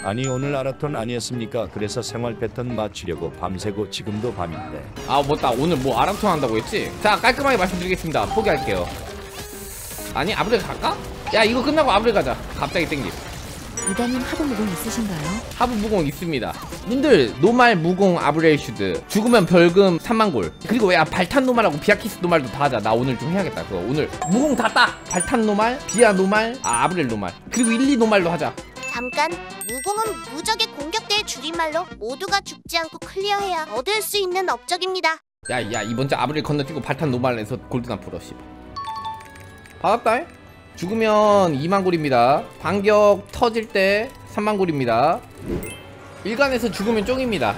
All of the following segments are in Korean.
아니 오늘 아라톤 아니었습니까? 그래서 생활 패턴 맞추려고 밤새고 지금도 밤인데. 아 맞다, 오늘 뭐 아람톤 한다고 했지? 자, 깔끔하게 말씀드리겠습니다. 포기할게요. 아니 아브렐 갈까? 야, 이거 끝나고 아브렐 가자. 갑자기 땡김. 이다님 하부 무공 있으신가요? 하부 무공 있습니다. 님들 노말 무공 아브렐 슈드 죽으면 벌금 3만골. 그리고 야, 발탄 노말하고 비아키스 노말도 다 하자. 나 오늘 좀 해야겠다. 그거 오늘 무공 다 따. 발탄 노말, 비아 노말, 아브렐 노말, 그리고 1, 2 노말도 하자. 잠깐, 무공은 무적의 공격대의 줄임말로 모두가 죽지 않고 클리어해야 얻을 수 있는 업적입니다. 야 이번 주 아브렐 건너뛰고 발탄 노말에서 골드나 풀어. 씨 받았다. 죽으면 2만골입니다. 반격 터질 때 3만골입니다. 일간에서 죽으면 쫑입니다.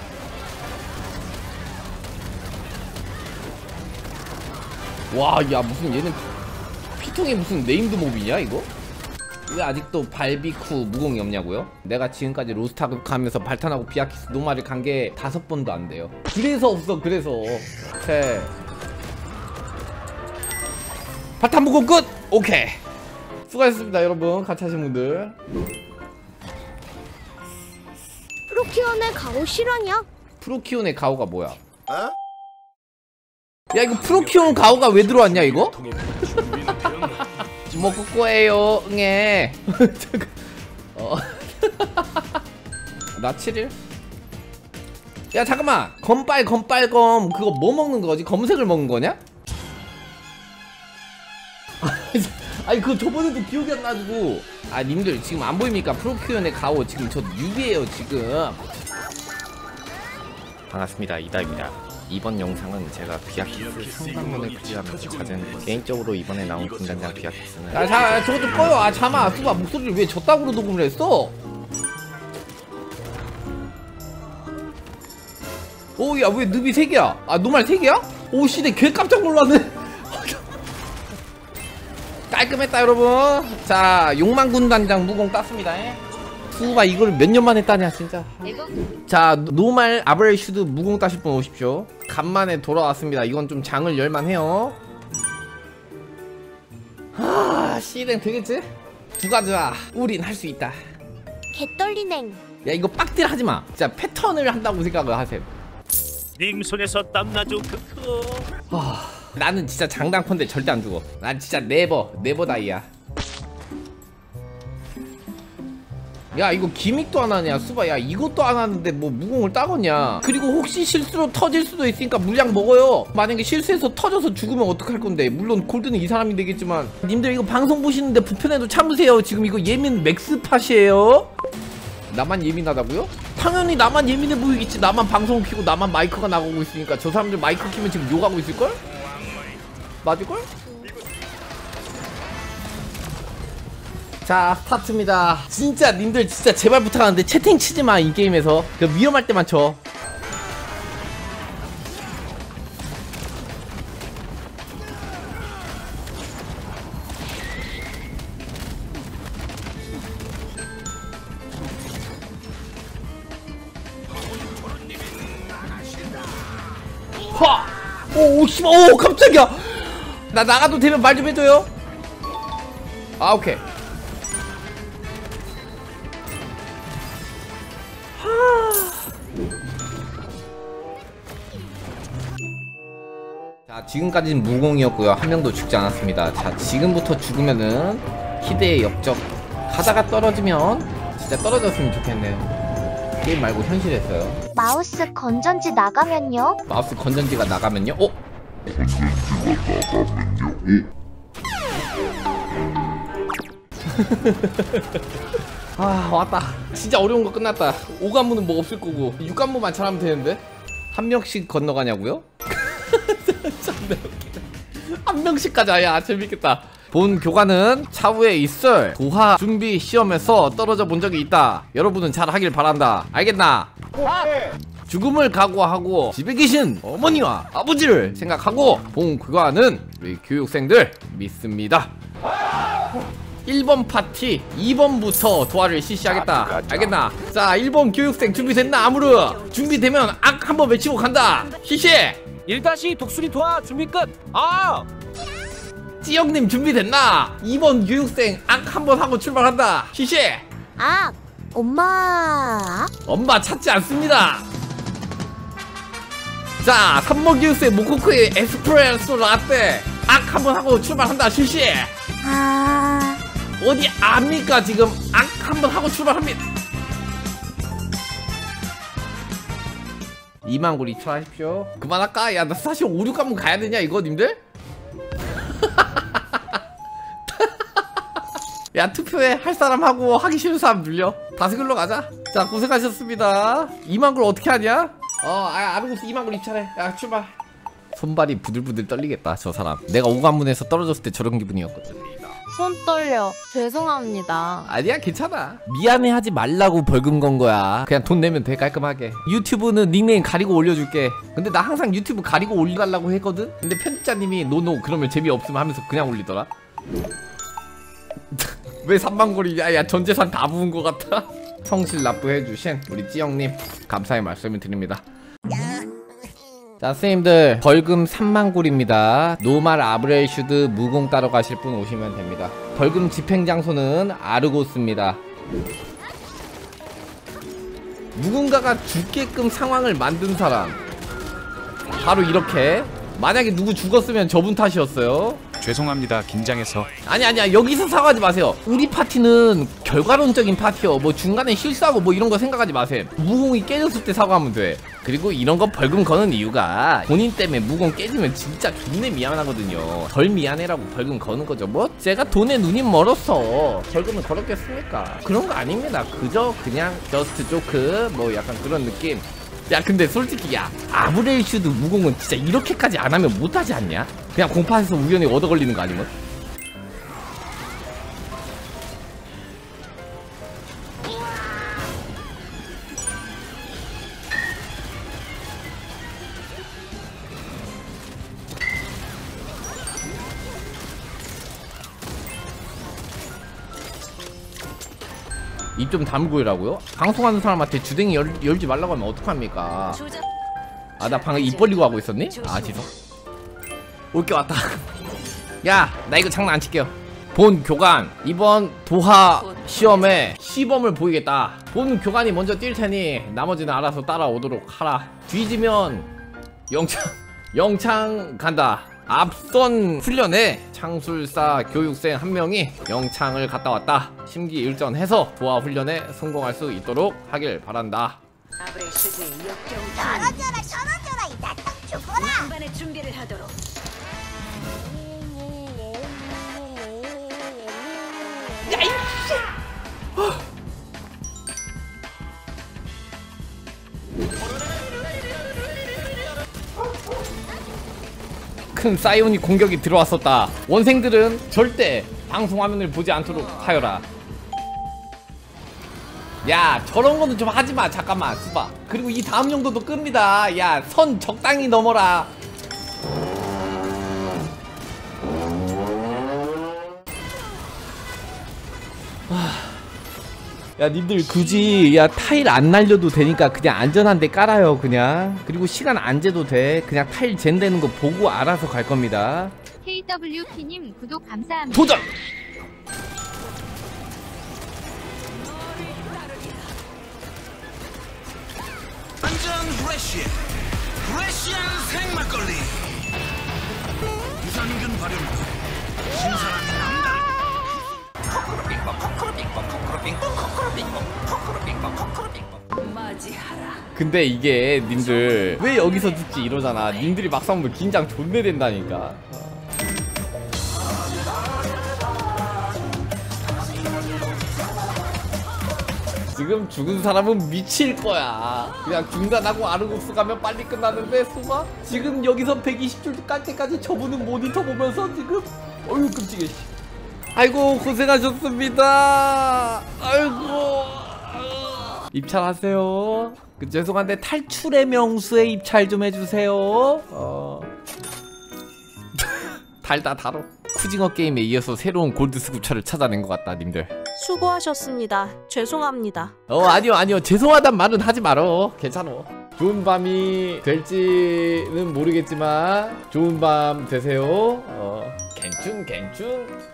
와, 야, 무슨 얘는 피통이 무슨 네임드 몹이냐 이거? 왜 아직도 발비쿠 무공이 없냐고요? 내가 지금까지 로스타크 가면서 발탄하고 비아키스 노말을 간 게 5번도 안 돼요. 그래서 없어. 그래서 오케이. 발탄 무공 끝! 오케이, 수고하셨습니다 여러분. 같이 하신 분들. 프로키온의 가오 실화냐? 프로키온의 가오가 뭐야? 야, 이거 프로키온 가오가 왜 들어왔냐 이거? 먹고 꼬예요 응애. 나 7일? 야 잠깐만, 검빨검 그거 뭐 먹는 거지? 검색을 먹는 거냐? 아니 그거 저번에도 기억이 안 나가지고. 아 님들 지금 안 보입니까? 프로큐온의 가오 지금 저 뉴비에요 지금. 반갑습니다, 이다입니다. 이번 영상은 제가 비아키스 상반문을 클리어하면서 찾은, 개인적으로 이번에 나온 군단장 비아키스는 야 저거 좀 꺼요. 아 잠아, 수바 목소리를 왜 저따구로 녹음을 했어? 오, 야 왜 늪이 3개야? 아 노말 3개야? 오 씨네 개 깜짝 놀랐네. 깔끔했다 여러분. 자, 용만군단장 무공 땄습니다. 수바 이걸 몇 년 만에 따냐 진짜. 자, 노말 아브렐 슈드 무공 따실 분 오십시오. 간만에 돌아왔습니다. 이건 좀 장을 열만해요. 하, 시댕 되겠지? 두 가지야. 우린 할 수 있다. 개떨리냉. 야, 이거 빡딜 하지마. 진짜 패턴을 한다고 생각을 하세요. 님 손에서 땀나죠. 나는 진짜 장당컨대 절대 안 죽어. 난 진짜 네버 다이야. 야, 이거 기믹도 안 하냐 수바. 야, 이것도 안 하는데 뭐 무공을 따겠냐. 그리고 혹시 실수로 터질 수도 있으니까 물량 먹어요. 만약에 실수해서 터져서 죽으면 어떡할 건데. 물론 골드는 이 사람이 되겠지만, 님들 이거 방송 보시는데 불편해도 참으세요. 지금 이거 예민 맥스팟이에요. 나만 예민하다고요? 당연히 나만 예민해 보이겠지. 나만 방송 키고 나만 마이크가 나가고 있으니까. 저 사람들 마이크 키면 지금 욕하고 있을걸? 맞을걸? 자, 스타트입니다. 진짜 님들 진짜 제발 부탁하는데 채팅 치지마. 이 게임에서 그 위험할 때만 쳐. 화! 오 씨발, 오 깜짝이야. 나 나가도 되면 말 좀 해줘요. 아 오케이. 자, 지금까지는 무공이었고요. 한 명도 죽지 않았습니다. 자, 지금부터 죽으면은 희대의 역적. 가다가 떨어지면 진짜 떨어졌으면 좋겠네요. 게임 말고 현실했어요. 마우스 건전지 나가면요? 마우스 건전지가 나가면요? 어? 아, 왔다. 진짜 어려운 거 끝났다. 5관문은 뭐 없을 거고 6관문만 잘하면 되는데. 한 명씩 건너가냐고요? 한 명씩 가자. 야, 재밌겠다. 본 교관은 차후에 있을 도하 준비 시험에서 떨어져 본 적이 있다. 여러분은 잘 하길 바란다. 알겠나? 죽음을 각오하고 집에 계신 어머니와 아버지를 생각하고 본 교관은 우리 교육생들 믿습니다. 1번 파티 2번부터 도하를 실시하겠다. 알겠나? 자, 1번 교육생 준비됐나? 아무르 준비되면 악 한번 외치고 간다. 시시 1다시 독수리 도하 준비 끝. 아! 찌영님 준비됐나? 2번 교육생 악 한번 하고 출발한다. 시시 아! 엄마. 엄마 찾지 않습니다. 자, 삼먹이우스의 모코코의 에스프레소 라떼 악 한번 하고 출발한다. 실시. 아. 어디 압니까 지금? 악 한번 하고 출발합니다. 2만 골 2천 하십시오. 그만할까? 야, 나 사실 5, 6 한번 가야 되냐 이거 님들? 야, 투표해. 할 사람 하고 하기 싫은 사람 눌려. 다스글로 가자. 자, 고생하셨습니다. 2만 골 어떻게 하냐? 아르고스 2만 골 2차례. 야, 출발. 손발이 부들부들 떨리겠다 저 사람. 내가 오관문에서 떨어졌을 때 저런 기분이었거든. 손 떨려. 죄송합니다. 아니야, 괜찮아. 미안해하지 말라고 벌금 건 거야. 그냥 돈 내면 돼, 깔끔하게. 유튜브는 닉네임 가리고 올려줄게. 근데 나 항상 유튜브 가리고 올려달라고 했거든? 근데 편집자님이 노노 그러면 재미없음 하면서 그냥 올리더라. 왜 3만 골이냐? 야, 전 재산 다 부은 것 같아. 성실 납부해주신 우리 찌영님 감사의 말씀을 드립니다. 자, 선생님들 벌금 3만 골입니다. 노말 아브렐슈드 무공 따러 가실 분 오시면 됩니다. 벌금 집행 장소는 아르고스입니다. 누군가가 죽게끔 상황을 만든 사람 바로 이렇게. 만약에 누구 죽었으면 저분 탓이었어요. 죄송합니다. 긴장해서. 아니야, 여기서 사과하지 마세요. 우리 파티는 결과론적인 파티요. 뭐 중간에 실수하고 뭐 이런 거 생각하지 마세요. 무공이 깨졌을 때 사과하면 돼. 그리고 이런 거 벌금 거는 이유가 본인 때문에 무공 깨지면 진짜 존내 미안하거든요. 덜 미안해라고 벌금 거는 거죠. 뭐 제가 돈에 눈이 멀어서 벌금을 걸었겠습니까? 그런 거 아닙니다. 그저 그냥 저스트 조크 뭐 약간 그런 느낌. 야, 근데 솔직히 야, 아브렐슈드 무공은 진짜 이렇게까지 안 하면 못하지 않냐? 그냥 공파에서 우연히 얻어 걸리는 거 아니면? 입 좀 다물고 이라고요? 방송하는 사람한테 주댕이 열지 말라고 하면 어떡합니까? 아, 나 방금 입 벌리고 하고 있었니? 아, 죄송. 올게 왔다. 야, 나 이거 장난 안 칠게요. 본 교관 이번 도하 시험에 시범을 보이겠다. 본 교관이 먼저 뛸 테니 나머지는 알아서 따라오도록 하라. 뒤지면 영창 간다. 앞선 훈련에 창술사 교육생 한 명이 영창을 갔다 왔다. 심기일전해서 도하 훈련에 성공할 수 있도록 하길 바란다. 떨어져라 이 나딱 죽어라. 반반의 준비를 하도록. 큰 사이오닉 공격이 들어왔었다. 원생들은 절대 방송 화면을 보지 않도록 하여라. 야, 저런 거는 좀 하지마. 잠깐만 수바. 그리고 이 다음 용도도 끕니다. 야, 선 적당히 넘어라. 야, 님들 굳이 야 타일 안 날려도 되니까 그냥 안전한 데 깔아요. 그냥. 그리고 시간 안 재도 돼. 그냥 타일 잰다는 거 보고 알아서 갈 겁니다. KWP님 구독 감사합니다. 도전! 완전 프레시한 생막걸리 유산균 발효물 신선한 남다른 근데 이게 님들 왜 여기서 듣지 이러잖아. 님들이 막상 보면 긴장 존내 된다니까. 지금 죽은 사람은 미칠 거야. 그냥 중단하고 아르고스 가면 빨리 끝나는데 수바? 지금 여기서 120줄 깔 때까지 저분은 모니터 보면서 지금 어휴 끔찍해. 아이고 고생하셨습니다. 아이고 입찰하세요. 죄송한데 탈출의 명수에 입찰 좀 해주세요. 달다 달어. 쿠징어 게임에 이어서 새로운 골드 스쿠처를 찾아낸 것 같다 님들. 수고하셨습니다. 죄송합니다. 아니요 죄송하단 말은 하지 말어. 괜찮어. 좋은 밤이 될지는 모르겠지만 좋은 밤 되세요. 괜춘